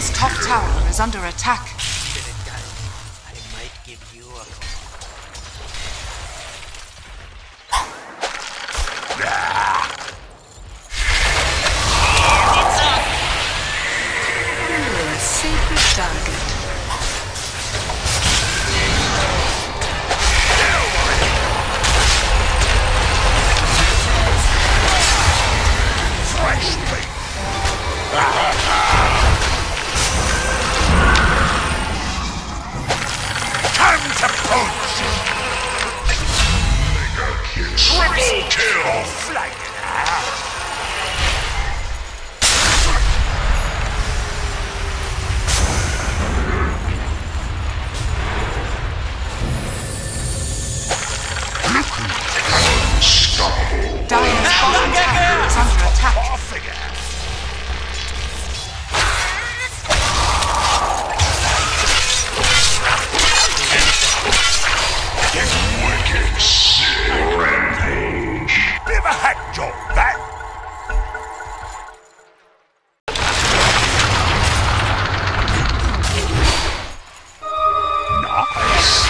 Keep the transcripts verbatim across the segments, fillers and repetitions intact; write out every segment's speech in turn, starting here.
Radiant's top tower is under attack. I might give you a Ooh, a sacred target. Fresh meat. Time to punch! Mega kill. Triple kill! Flag it out! Unstoppable. Dire's bottom tower is under attack. Off again. Wicked sick rampage. Bit of a hack job, that. Nice.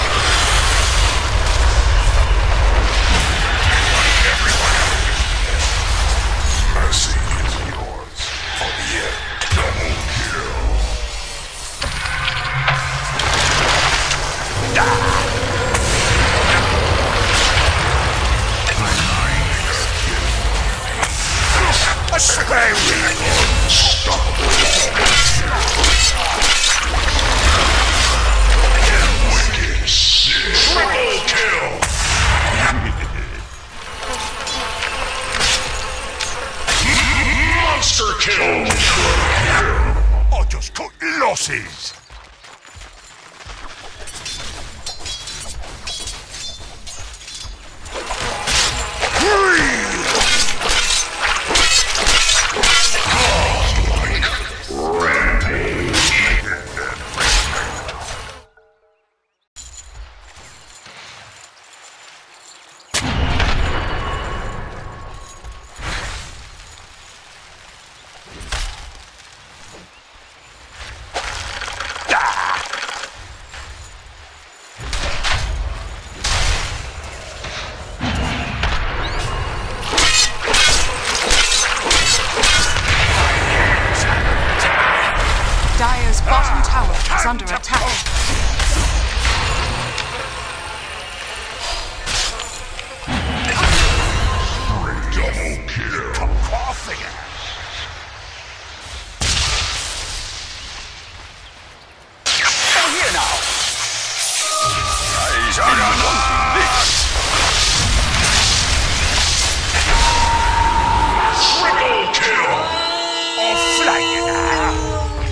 Mercy is yours. Oh yeah, double kill. A spare unstoppable. Wicked sick. Triple kill. Monster kill. I just cut losses. Dire's bottom tower is under attack. Double kill. Come coughing at. Come here now. I've been wanting this. Triple kill. I'll flag you now.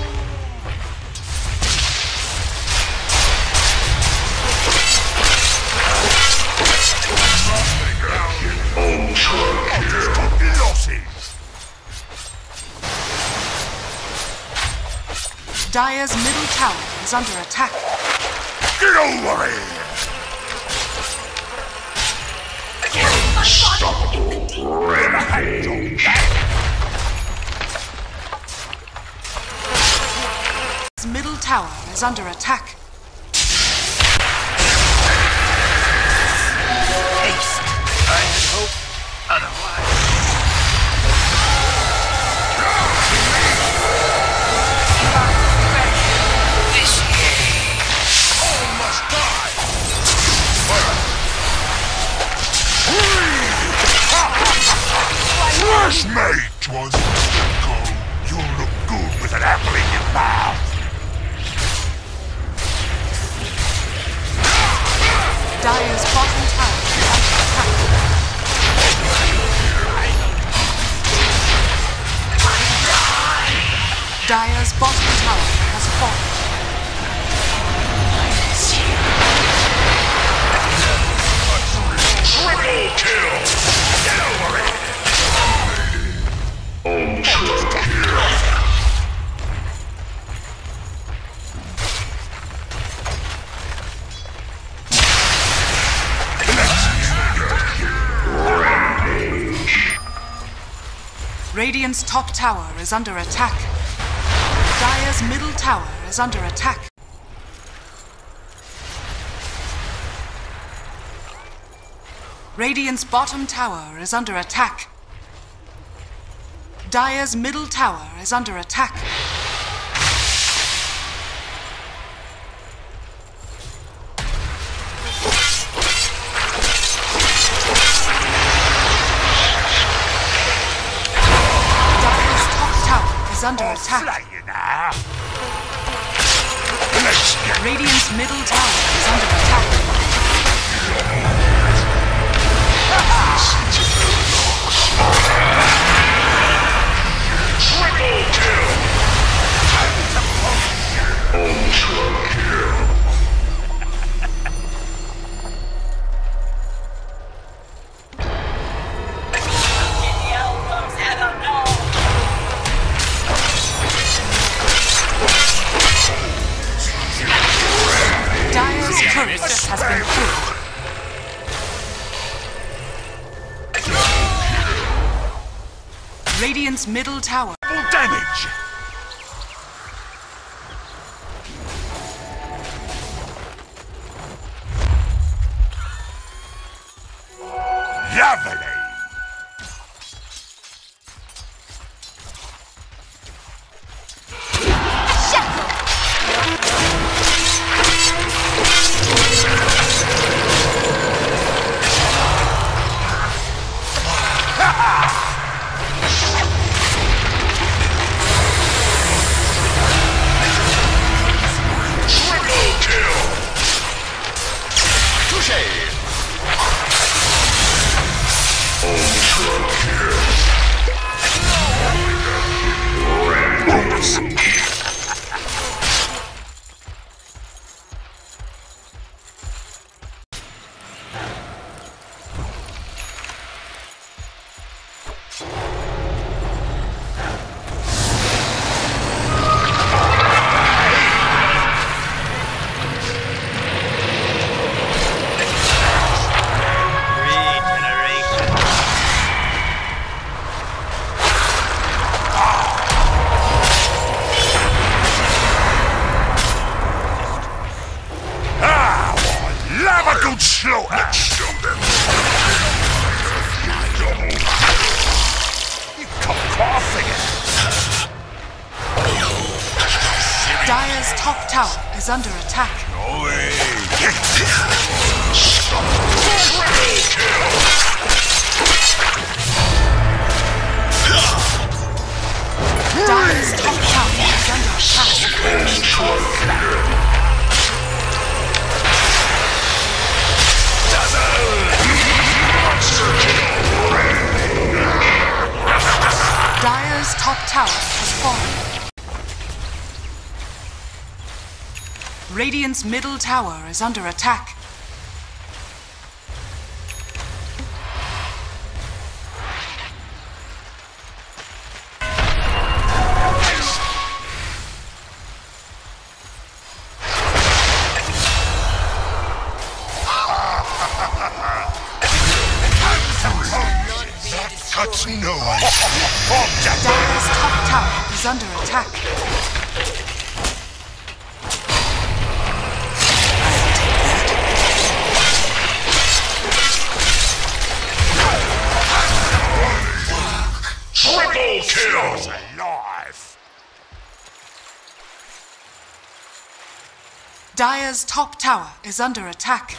Ultra kill. Losses. Dire's middle tower is under attack. Get over here. Unstoppable rampage. His middle tower is under attack. haste. I had hoped otherwise. All must die. First mate was go. You'll look good with an apple in your mouth. Dire's bottom tower is under attack. Dire's bottom tower has fallen. Triple kill. Get over it. Ultra kill. Radiant's top tower is under attack. Dire's middle tower is under attack. Radiant's bottom tower is under attack. Dire's middle tower is under attack. Dire's top tower is under attack. Radiant's middle tower is under attack. Triple kill! Ultra kill! Dire's turret has been killed. Radiant's middle tower. Full damage! Lovely! Slow and show them. You come coughing it. Dire's top tower is under attack. No way. Triple kill. Dire's top tower is under attack. Dire's top tower has fallen. Radiant's middle tower is under attack. Cuts no one. Dire's top tower is under attack. Triple kill! Alive! Dire's top tower is under attack.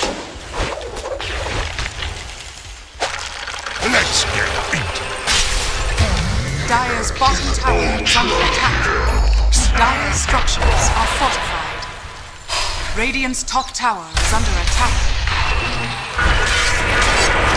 Let's get beat! Dire's bottom tower is under attack. Dire's structures are fortified. Radiant's top tower is under attack.